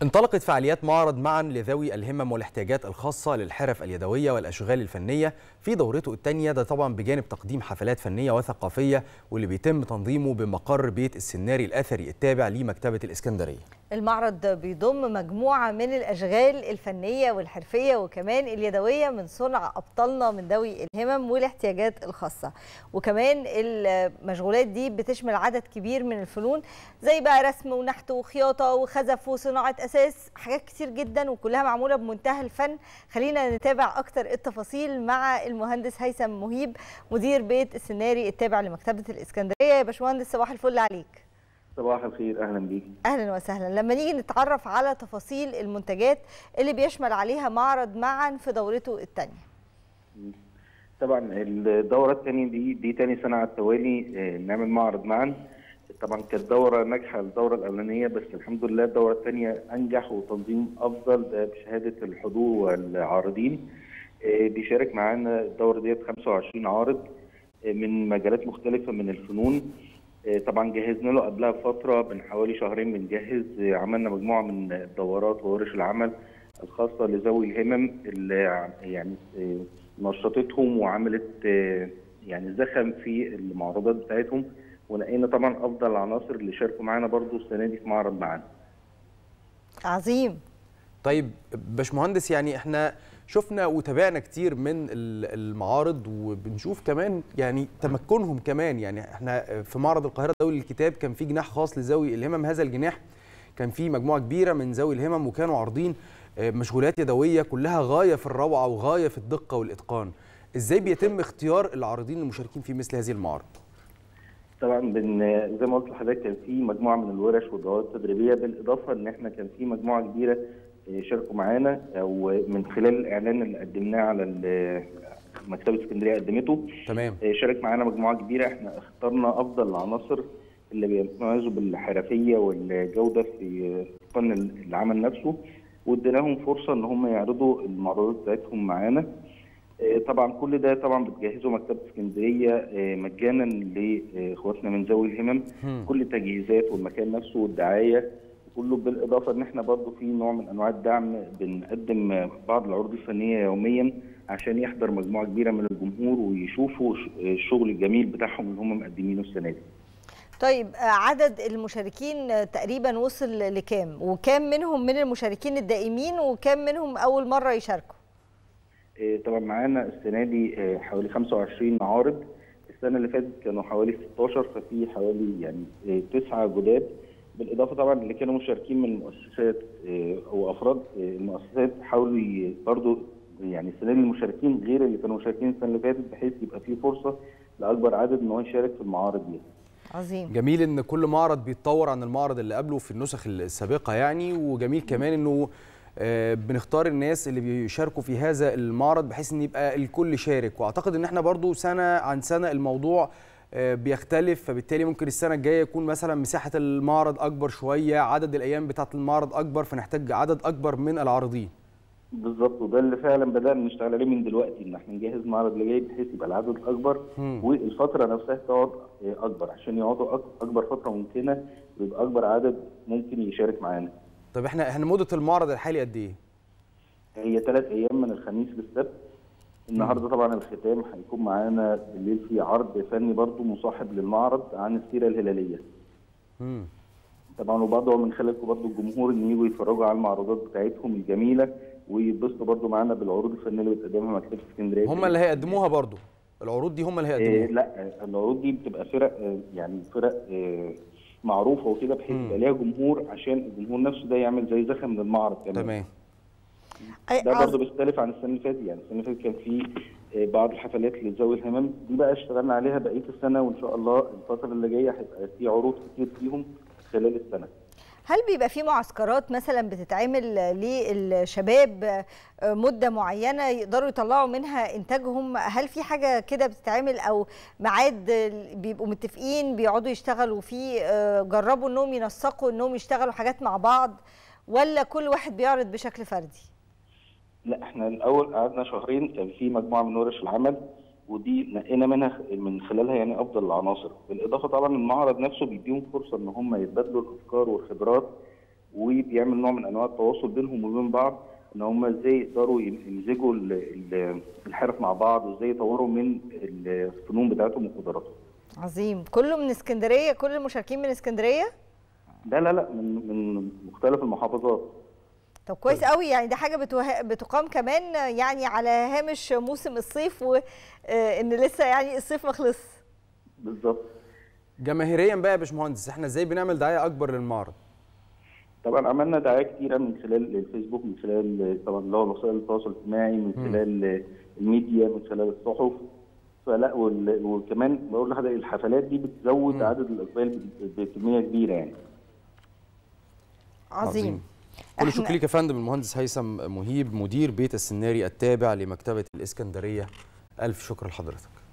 انطلقت فعاليات معرض معا لذوي الهمم والاحتياجات الخاصة للحرف اليدوية والأشغال الفنية في دورته الثانية، ده طبعا بجانب تقديم حفلات فنية وثقافية، واللي بيتم تنظيمه بمقر بيت السناري الأثري التابع لمكتبة الإسكندرية. المعرض بيضم مجموعة من الأشغال الفنية والحرفية وكمان اليدوية من صنع أبطالنا من ذوي الهمم والاحتياجات الخاصة، وكمان المشغولات دي بتشمل عدد كبير من الفنون زي بقى رسم ونحت وخياطة وخزف وصناعة أساس، حاجات كتير جدا وكلها معمولة بمنتهى الفن. خلينا نتابع أكتر التفاصيل مع المهندس هيثم مهيب مدير بيت السناري التابع لمكتبة الإسكندرية. يا باشمهندس صباح الفل عليك. صباح الخير، اهلا بيك. اهلا وسهلا. لما نيجي نتعرف على تفاصيل المنتجات اللي بيشمل عليها معرض معا في دورته الثانيه. طبعا الدوره الثانيه دي ثاني سنه على التوالي نعمل معرض معا. طبعا كانت دوره ناجحه الدوره الاولانيه، بس الحمد لله الدوره الثانيه انجح وتنظيم افضل، ده بشهاده الحضور والعارضين. بيشارك معانا الدوره ديت 25 عارض من مجالات مختلفه من الفنون. طبعا جهزنا له قبلها بفتره من حوالي شهرين بنجهز، عملنا مجموعه من الدورات وورش العمل الخاصه لذوي الهمم اللي يعني نشطتهم وعملت يعني زخم في المعروضات بتاعتهم، ونقينا طبعا افضل العناصر اللي شاركوا معانا برضو السنه دي في معرض معانا. عظيم. طيب باشمهندس، يعني احنا شفنا وتابعنا كتير من المعارض، وبنشوف كمان يعني تمكنهم كمان. يعني احنا في معرض القاهرة الدولي للكتاب كان في جناح خاص لذوي الهمم، هذا الجناح كان في مجموعة كبيرة من ذوي الهمم وكانوا عارضين مشغولات يدوية كلها غاية في الروعة وغاية في الدقة والإتقان. ازاي بيتم اختيار العارضين المشاركين في مثل هذه المعارض؟ طبعا زي ما قلت لحضرتك كان في مجموعة من الورش والدورات التدريبية، بالإضافة إن احنا كان في مجموعة كبيرة شاركوا معانا، او من خلال الاعلان اللي قدمناه على مكتبه اسكندريه قدمته. تمام. شارك معانا مجموعه كبيره، احنا اخترنا افضل العناصر اللي بيتميزوا بالحرفيه والجوده في فن العمل نفسه، واديناهم فرصه ان هم يعرضوا المعروضات بتاعتهم معانا. طبعا كل ده طبعا بتجهزه مكتبه اسكندريه مجانا لاخواتنا من ذوي الهمم، كل التجهيزات والمكان نفسه والدعايه كله، بالاضافه ان احنا برضو في نوع من انواع الدعم، بنقدم بعض العروض الفنيه يوميا عشان يحضر مجموعه كبيره من الجمهور ويشوفوا الشغل الجميل بتاعهم اللي هم مقدمينه السنه دي. طيب عدد المشاركين تقريبا وصل لكام؟ وكام منهم من المشاركين الدائمين وكام منهم اول مره يشاركوا؟ طبعا معانا السنه دي حوالي 25 عارض، السنه اللي فاتت كانوا حوالي 16، ففي حوالي يعني 9 جداد، بالاضافه طبعا اللي كانوا مشاركين من المؤسسات او افراد المؤسسات حاولوا برضو يعني السنه دي المشاركين غير اللي كانوا مشاركين السنه اللي فاتت، بحيث يبقى في فرصه لاكبر عدد ان هو يشارك في المعارض دي. عظيم. جميل ان كل معرض بيتطور عن المعرض اللي قبله في النسخ السابقه يعني، وجميل كمان انه بنختار الناس اللي بيشاركوا في هذا المعرض بحيث ان يبقى الكل شارك. واعتقد ان احنا برضو سنه عن سنه الموضوع بيختلف، فبالتالي ممكن السنه الجايه يكون مثلا مساحه المعرض اكبر شويه، عدد الايام بتاعه المعرض اكبر، فنحتاج عدد اكبر من العارضين. بالظبط، وده اللي فعلا بدانا نشتغل عليه من دلوقتي، ان احنا نجهز المعرض اللي جاي بحيث يبقى العدد اكبر والفتره نفسها تقعد اكبر عشان يقعدوا اكبر فتره ممكنه ويبقى اكبر عدد ممكن يشارك معانا. طب احنا مده المعرض الحالي قد ايه؟ هي 3 ايام من الخميس للسبت. النهارده طبعا الختام هيكون معانا بالليل في عرض فني برضو مصاحب للمعرض عن السيره الهلاليه. طبعا وبرضه من خلالكم برضه الجمهور ان يجوا يتفرجوا على المعروضات بتاعتهم الجميله ويتبسطوا برضه معانا بالعروض الفنيه اللي بتقدمها مكتبه اسكندريه. هم اللي هيقدموها برضه؟ العروض دي هم اللي هيقدموها؟ لا، العروض دي بتبقى فرق، يعني فرق معروفه وكده، بحيث يبقى ليها جمهور عشان الجمهور نفسه ده يعمل زي زخم للمعرض كمان. تمام. ده برضه بيختلف عن السنه اللي فاتت، يعني السنه اللي فاتت كان في بعض الحفلات لذوي الهمم، دي بقى اشتغلنا عليها بقيه السنه، وان شاء الله الفتره اللي جايه هيبقى في عروض كتير فيهم خلال السنه. هل بيبقى في معسكرات مثلا بتتعمل للشباب مده معينه يقدروا يطلعوا منها انتاجهم؟ هل في حاجه كده بتتعمل او ميعاد بيبقوا متفقين بيقعدوا يشتغلوا فيه، جربوا انهم ينسقوا انهم يشتغلوا حاجات مع بعض، ولا كل واحد بيعرض بشكل فردي؟ لا، احنا الاول قعدنا شهرين كان في مجموعه من ورش العمل، ودي نقينا منها من خلالها يعني افضل العناصر، بالاضافه طبعا المعرض نفسه بيديهم فرصه ان هم يتبادلوا الافكار والخبرات وبيعمل نوع من انواع التواصل بينهم وبين بعض، ان هم ازاي يقدروا يمزجوا الحرف مع بعض، وازاي يطوروا من الفنون بتاعتهم وقدراتهم. عظيم. كله من اسكندريه؟ كل المشاركين من اسكندريه؟ لا من مختلف المحافظات. طب كويس قوي، يعني ده حاجه بتقام كمان يعني على هامش موسم الصيف، وان لسه يعني الصيف ما خلص. بالظبط. جماهيريا بقى يا باشمهندس، احنا ازاي بنعمل دعايه اكبر للمعرض؟ طبعا عملنا دعايه كتيره من خلال الفيسبوك، من خلال طبعا اللي هو وسائل التواصل الاجتماعي، من خلال الميديا، من خلال الصحف. فلا وكمان بقول لحضرتك الحفلات دي بتزود عدد الاقبال بكميه كبيره يعني. عظيم. كل شكر ليك يا فندم المهندس هيثم مهيب، مدير بيت السناري التابع لمكتبه الاسكندريه. الف شكر لحضرتك.